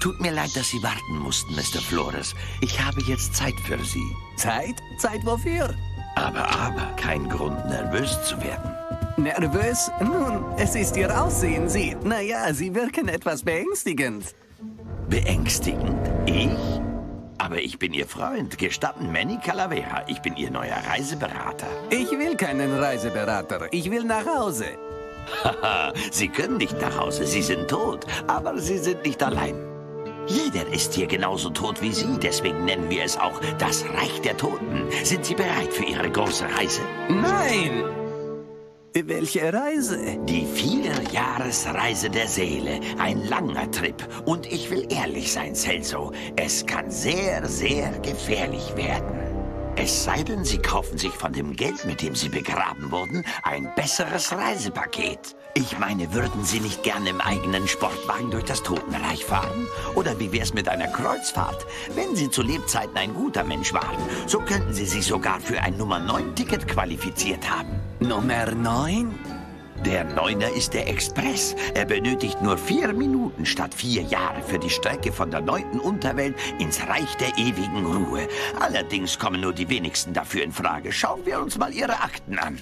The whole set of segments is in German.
Tut mir leid, dass Sie warten mussten, Mr. Flores. Ich habe jetzt Zeit für Sie. Zeit? Zeit wofür? Aber, kein Grund, nervös zu werden. Nervös? Nun, es ist Ihr Aussehen, Sie. Naja, Sie wirken etwas beängstigend. Beängstigend? Ich? Aber ich bin Ihr Freund, gestatten Manny Calavera. Ich bin Ihr neuer Reiseberater. Ich will keinen Reiseberater. Ich will nach Hause. Haha, Sie können nicht nach Hause. Sie sind tot. Aber Sie sind nicht allein. Jeder ist hier genauso tot wie Sie. Deswegen nennen wir es auch das Reich der Toten. Sind Sie bereit für Ihre große Reise? Nein! Welche Reise? Die Vierjahresreise der Seele. Ein langer Trip. Und ich will ehrlich sein, Celso. Es kann sehr, sehr gefährlich werden. Es sei denn, Sie kaufen sich von dem Geld, mit dem Sie begraben wurden, ein besseres Reisepaket. Ich meine, würden Sie nicht gerne im eigenen Sportwagen durch das Totenreich fahren? Oder wie wär's mit einer Kreuzfahrt? Wenn Sie zu Lebzeiten ein guter Mensch waren, so könnten Sie sich sogar für ein Nummer-9-Ticket qualifiziert haben. Nummer 9? Der Neuner ist der Express. Er benötigt nur 4 Minuten statt 4 Jahre für die Strecke von der 9. Unterwelt ins Reich der ewigen Ruhe. Allerdings kommen nur die wenigsten dafür in Frage. Schauen wir uns mal Ihre Akten an.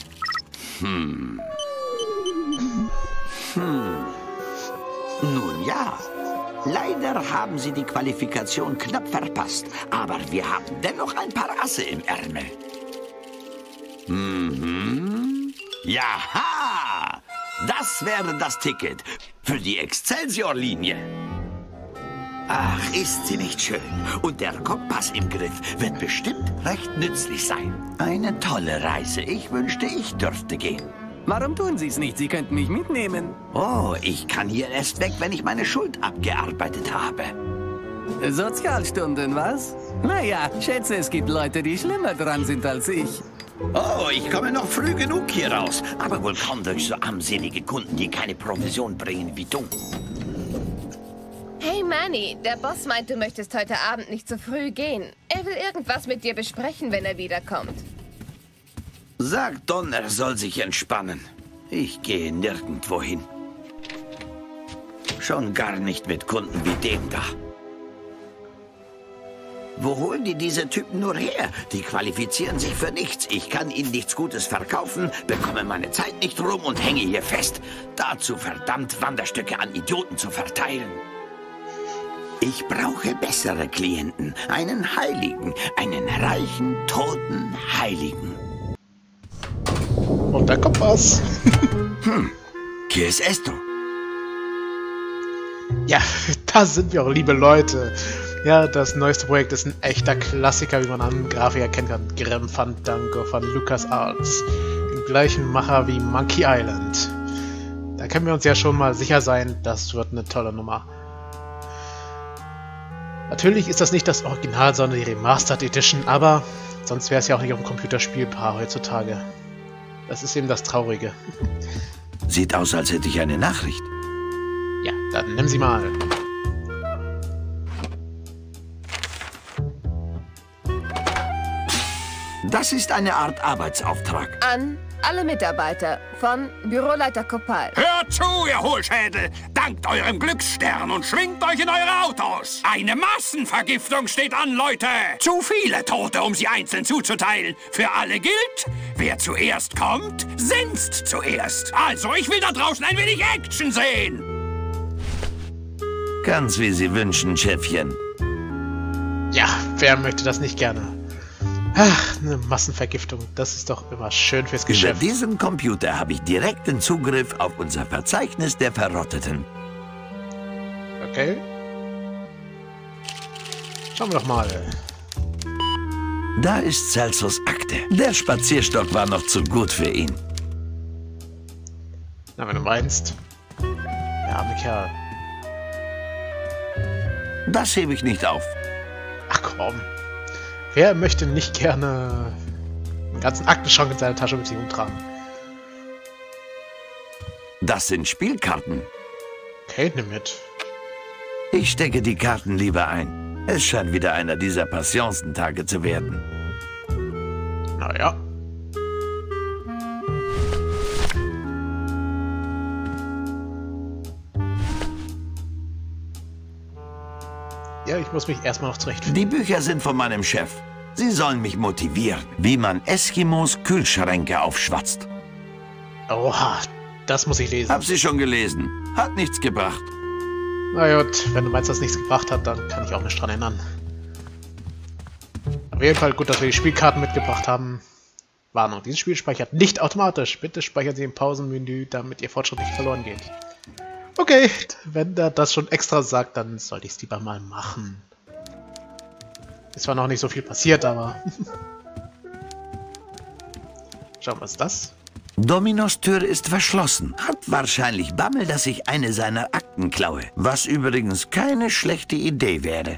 Nun ja, leider haben Sie die Qualifikation knapp verpasst. Aber wir haben dennoch ein paar Asse im Ärmel. Jaha! Das wäre das Ticket für die Excelsior-Linie. Ach, ist sie nicht schön? Und der Kompass im Griff wird bestimmt recht nützlich sein. Eine tolle Reise. Ich wünschte, ich dürfte gehen. Warum tun Sie es nicht? Sie könnten mich mitnehmen. Oh, ich kann hier erst weg, wenn ich meine Schuld abgearbeitet habe. Sozialstunden, was? Naja, schätze, es gibt Leute, die schlimmer dran sind als ich. Oh, ich komme noch früh genug hier raus. Aber wohl kaum durch so armselige Kunden, die keine Provision bringen wie du. Hey Manny, der Boss meint, du möchtest heute Abend nicht zu früh gehen. Er will irgendwas mit dir besprechen, wenn er wiederkommt. Sag Don, er soll sich entspannen. Ich gehe nirgendwo hin. Schon gar nicht mit Kunden wie dem da. Wo holen die diese Typen nur her? Die qualifizieren sich für nichts. Ich kann ihnen nichts Gutes verkaufen, bekomme meine Zeit nicht rum und hänge hier fest. Dazu verdammt Wanderstücke an Idioten zu verteilen. Ich brauche bessere Klienten. Einen Heiligen. Einen reichen, toten Heiligen. Und da kommt was. ¿Qué es esto? Ja, da sind wir auch, liebe Leute. Ja, das neueste Projekt ist ein echter Klassiker, wie man an Grafik erkennen kann. Grim Fandango von LucasArts. Den gleichen Macher wie Monkey Island. Da können wir uns ja schon mal sicher sein, das wird eine tolle Nummer. Natürlich ist das nicht das Original, sondern die Remastered Edition, aber sonst wäre es ja auch nicht auf dem Computer spielbar heutzutage. Das ist eben das Traurige. Sieht aus, als hätte ich eine Nachricht. Ja, dann nimm sie mal. Das ist eine Art Arbeitsauftrag. An alle Mitarbeiter von Büroleiter Kopal. Hört zu, ihr Hohlschädel! Dankt eurem Glücksstern und schwingt euch in eure Autos! Eine Massenvergiftung steht an, Leute! Zu viele Tote, um sie einzeln zuzuteilen. Für alle gilt, wer zuerst kommt, senzt zuerst. Also, ich will da draußen ein wenig Action sehen! Ganz wie Sie wünschen, Chefchen. Ja, wer möchte das nicht gerne? Ach, eine Massenvergiftung, das ist doch immer schön fürs Über Geschäft. diesem Computer habe ich direkten Zugriff auf unser Verzeichnis der Verrotteten. Okay. Schauen wir doch mal. Da ist Celsos Akte. Der Spazierstock war noch zu gut für ihn. Na, wenn du meinst. Der arme Kerl. Das hebe ich nicht auf. Ach komm. Wer möchte nicht gerne einen ganzen Aktenschrank in seiner Tasche mit sich umtragen? Das sind Spielkarten. Okay, nimm mit. Ich stecke die Karten lieber ein. Es scheint wieder einer dieser Passionsentage zu werden. Naja. Ja, ich muss mich erstmal noch zurechtfinden. Die Bücher sind von meinem Chef. Sie sollen mich motivieren, wie man Eskimos Kühlschränke aufschwatzt. Oha, das muss ich lesen. Hab sie schon gelesen. Hat nichts gebracht. Na gut, wenn du meinst, dass nichts gebracht hat, dann kann ich auch nicht dran erinnern. Auf jeden Fall gut, dass wir die Spielkarten mitgebracht haben. Warnung, dieses Spiel speichert nicht automatisch. Bitte speichern Sie im Pausenmenü, damit Ihr Fortschritt nicht verloren geht. Okay, wenn der das schon extra sagt, dann sollte ich es lieber mal machen. Ist zwar noch nicht so viel passiert, aber... Schauen wir, was ist das? Dominos Tür ist verschlossen. Hat wahrscheinlich Bammel, dass ich eine seiner Akten klaue. Was übrigens keine schlechte Idee wäre.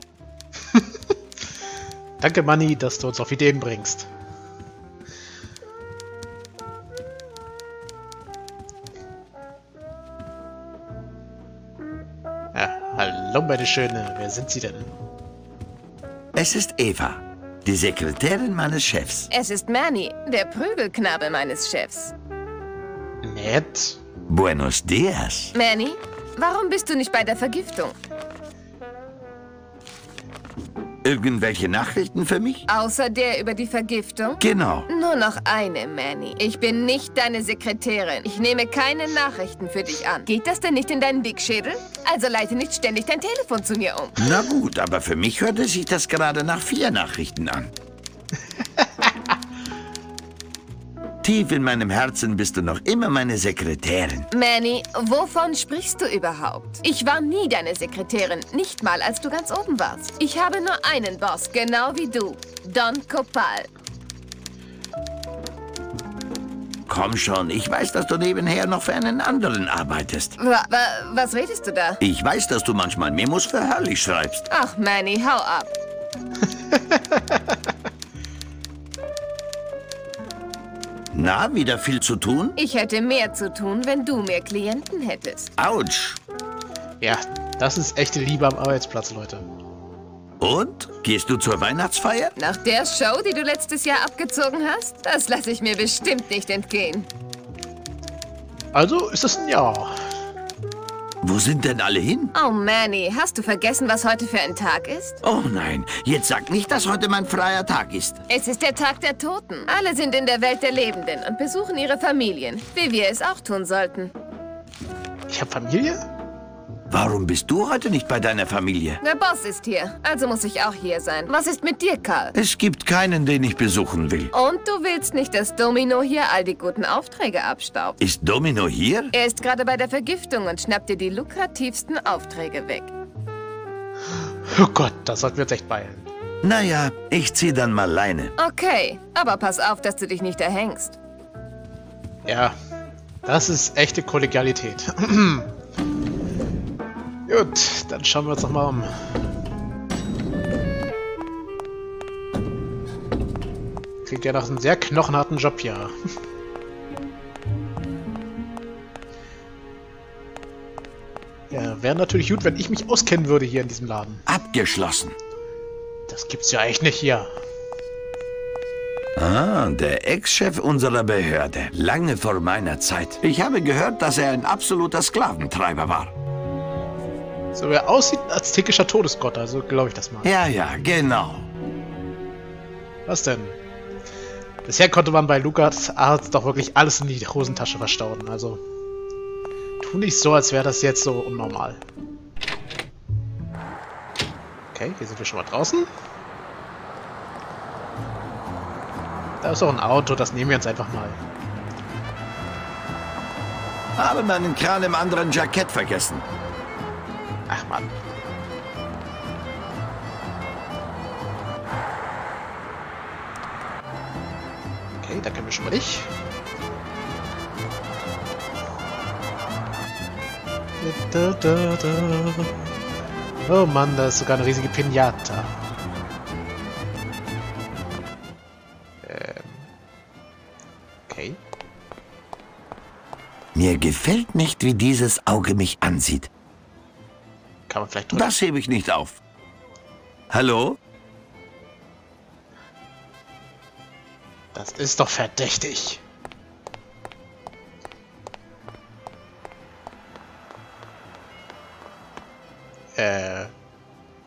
Danke, Manni, dass du uns auf Ideen bringst. Ja, hallo, meine Schöne. Wer sind Sie denn? Es ist Eva, die Sekretärin meines Chefs. Es ist Manny, der Prügelknabe meines Chefs. Nett. Buenos dias. Manny, warum bist du nicht bei der Vergiftung? Irgendwelche Nachrichten für mich? Außer der über die Vergiftung? Genau. Nur noch eine, Manny. Ich bin nicht deine Sekretärin. Ich nehme keine Nachrichten für dich an. Geht das denn nicht in deinen Dickschädel? Also leite nicht ständig dein Telefon zu mir um. Na gut, aber für mich hörte sich das gerade nach 4 Nachrichten an. Tief in meinem Herzen bist du noch immer meine Sekretärin. Manny, wovon sprichst du überhaupt? Ich war nie deine Sekretärin, nicht mal als du ganz oben warst. Ich habe nur einen Boss, genau wie du. Don Copal. Komm schon, ich weiß, dass du nebenher noch für einen anderen arbeitest. Was redest du da? Ich weiß, dass du manchmal Memos für Hurley schreibst. Ach, Manny, hau ab. Na, wieder viel zu tun? Ich hätte mehr zu tun, wenn du mehr Klienten hättest. Autsch. Ja, das ist echte Liebe am Arbeitsplatz, Leute. Und? Gehst du zur Weihnachtsfeier? Nach der Show, die du letztes Jahr abgezogen hast? Das lasse ich mir bestimmt nicht entgehen. Also ist es ein Ja. Wo sind denn alle hin? Oh, Manny, hast du vergessen, was heute für ein Tag ist? Oh nein, jetzt sag nicht, dass heute mein freier Tag ist. Es ist der Tag der Toten. Alle sind in der Welt der Lebenden und besuchen ihre Familien, wie wir es auch tun sollten. Ich habe Familie? Warum bist du heute nicht bei deiner Familie? Der Boss ist hier, also muss ich auch hier sein. Was ist mit dir, Karl? Es gibt keinen, den ich besuchen will. Und du willst nicht, dass Domino hier all die guten Aufträge abstaubt. Ist Domino hier? Er ist gerade bei der Vergiftung und schnappt dir die lukrativsten Aufträge weg. Oh Gott, das sollten wir jetzt echt beeilen. Naja, ich zieh dann mal Leine. Okay, aber pass auf, dass du dich nicht erhängst. Ja, das ist echte Kollegialität. Gut, dann schauen wir uns noch mal um. Klingt ja nach einem sehr knochenharten Job hier. Ja, wäre natürlich gut, wenn ich mich auskennen würde hier in diesem Laden. Abgeschlossen. Das gibt's ja echt nicht hier. Ah, der Ex-Chef unserer Behörde. Lange vor meiner Zeit. Ich habe gehört, dass er ein absoluter Sklaventreiber war. So, wer aussieht als aztekischer Todesgott, also glaube ich das mal. Ja, ja, genau. Was denn? Bisher konnte man bei Lukas Arzt doch wirklich alles in die Hosentasche verstauen, also... Tu nicht so, als wäre das jetzt so unnormal. Okay, hier sind wir schon mal draußen. Da ist auch ein Auto, das nehmen wir uns einfach mal. Habe meinen Kran im anderen Jackett vergessen. Ach Mann. Okay, da können wir schon mal nicht. Oh Mann, da ist sogar eine riesige Pinata. Okay. Mir gefällt nicht, wie dieses Auge mich ansieht. Kann man vielleicht drücken? Das hebe ich nicht auf. Hallo? Das ist doch verdächtig.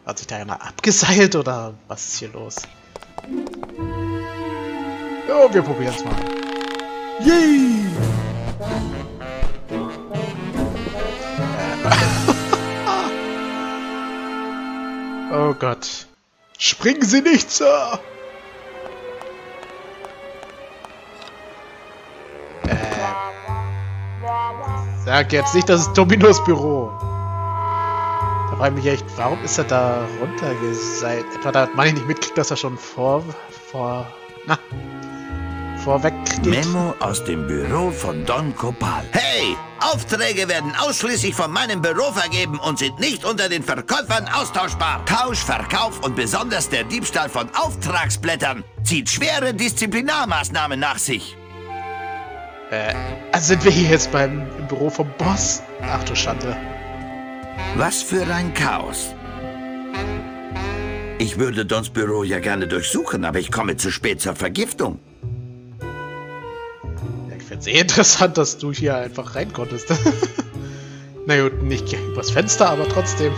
Hat sich da einer abgeseilt oder was ist hier los? Ja, wir probieren es mal. Yay! Oh Gott. Springen Sie nicht, Sir! Sag jetzt nicht, das ist Dominos Büro. Da frage ich mich echt, warum ist er da runtergeseilt? Etwa da man nicht mitkriegt, dass er schon vorweg geht. Memo aus dem Büro von Don Copal. Hey! Aufträge werden ausschließlich von meinem Büro vergeben und sind nicht unter den Verkäufern austauschbar. Tausch, Verkauf und besonders der Diebstahl von Auftragsblättern zieht schwere Disziplinarmaßnahmen nach sich. Also sind wir hier jetzt im Büro vom Boss? Ach du Schande. Was für ein Chaos. Ich würde Dons Büro ja gerne durchsuchen, aber ich komme zu spät zur Vergiftung. Ja, ich finde es eh interessant, dass du hier einfach rein konntest. Na gut, nicht übers Fenster, aber trotzdem.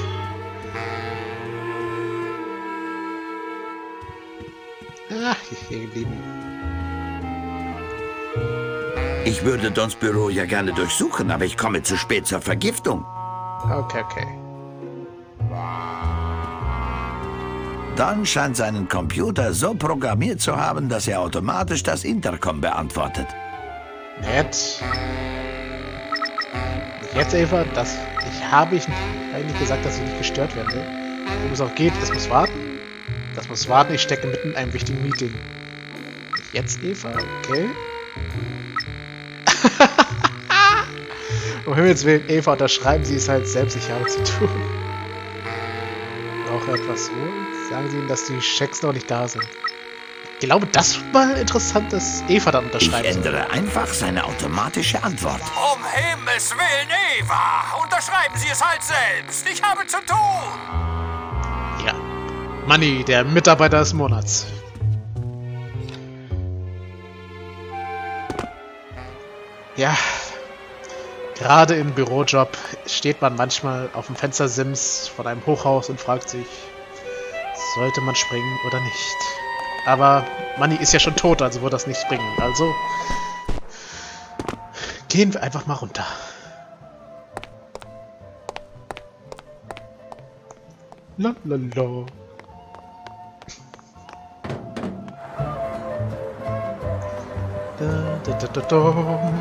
Ach, hier geblieben. Ich würde Dons Büro ja gerne durchsuchen, aber ich komme zu spät zur Vergiftung. Okay. Don scheint seinen Computer so programmiert zu haben, dass er automatisch das Intercom beantwortet. Nett. Jetzt, Eva, ich habe eigentlich gesagt, dass ich nicht gestört werden will. Worum es auch geht, es muss warten. Das muss warten, ich stecke mitten in einem wichtigen Meeting. Nicht jetzt, Eva, okay? Um Himmels Willen, Eva, unterschreiben Sie es halt selbst, ich habe zu tun. Brauche etwas Ruhe? Sagen Sie ihnen, dass die Schecks noch nicht da sind. Ich glaube, das wird mal interessant, dass Eva dann unterschreibt. Ich ändere einfach seine automatische Antwort. Um Himmels Willen, Eva! Unterschreiben Sie es halt selbst. Ich habe zu tun. Ja. Manni, der Mitarbeiter des Monats. Ja. Gerade im Bürojob steht man manchmal auf dem Fenstersims von einem Hochhaus und fragt sich, sollte man springen oder nicht? Aber Manni ist ja schon tot, also wird das nicht springen. Also gehen wir einfach mal runter. Lalala. Da.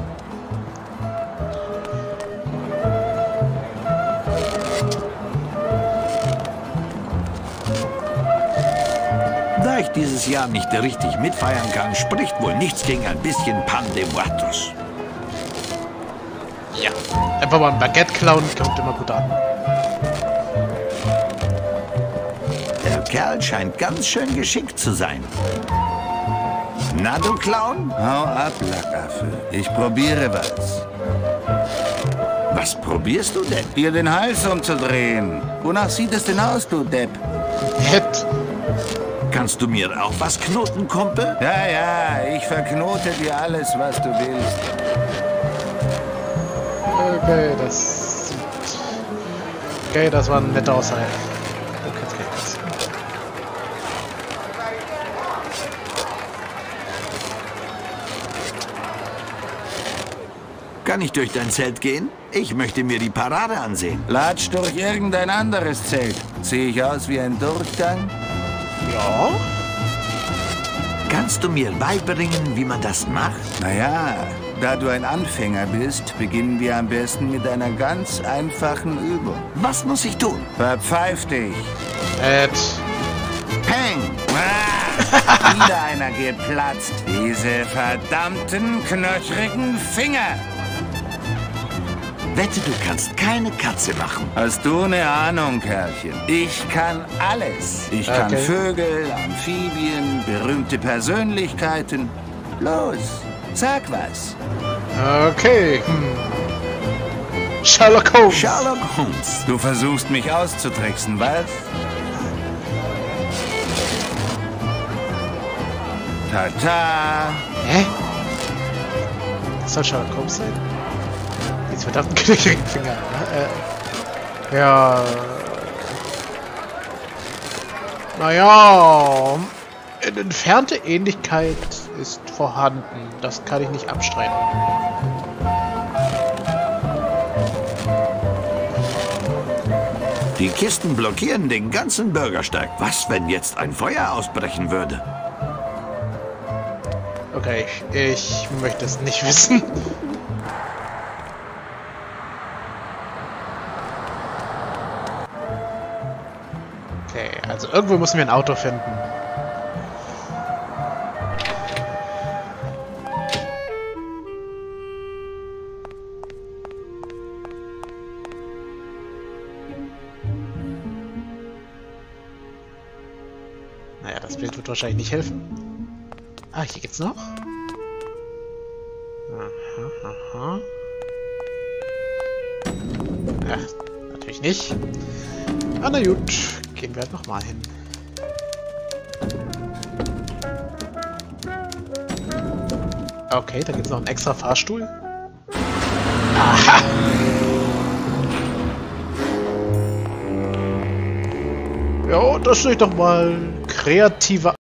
Da ich dieses Jahr nicht richtig mitfeiern kann, spricht wohl nichts gegen ein bisschen Pan de Muertos. Ja, einfach mal ein Baguette klauen, kommt immer gut an. Der Kerl scheint ganz schön geschickt zu sein. Na, du Clown? Hau ab, Lackaffe. Ich probiere was. Was probierst du denn? Dir den Hals umzudrehen. Wonach sieht es denn aus, du Depp? Nett. Kannst du mir auch was knoten, Kumpel? Ja, ich verknote dir alles, was du willst. Okay, das war ein netter Aussage. Okay. Kann ich durch dein Zelt gehen? Ich möchte mir die Parade ansehen. Latsch durch irgendein anderes Zelt. Sehe ich aus wie ein Durchgang? Ja? Kannst du mir beibringen, wie man das macht? Naja, da du ein Anfänger bist, beginnen wir am besten mit einer ganz einfachen Übung. Was muss ich tun? Verpfeif dich. Peng! Wieder einer geplatzt. Diese verdammten, knöchrigen Finger. Wette, du kannst keine Katze machen. Hast du eine Ahnung, Kerlchen? Ich kann alles. Ich kann Vögel, Amphibien, berühmte Persönlichkeiten. Los, sag was. Okay. Sherlock Holmes. Sherlock Holmes. Du versuchst mich auszutricksen, was? Tata. Hä? Das soll Sherlock Holmes sein? Diese verdammten knöchrigen Finger. Ja. Naja, eine entfernte Ähnlichkeit ist vorhanden. Das kann ich nicht abstreiten. Die Kisten blockieren den ganzen Bürgersteig. Was, wenn jetzt ein Feuer ausbrechen würde? Okay, ich möchte es nicht wissen. Okay, also irgendwo müssen wir ein Auto finden. Naja, das Bild wird wahrscheinlich nicht helfen. Ah, hier geht's noch. Aha, aha. Ach, natürlich nicht. Ah, na gut. Gehen wir halt nochmal hin. Okay, da gibt's noch einen extra Fahrstuhl. Aha! Ja, das ist doch mal kreative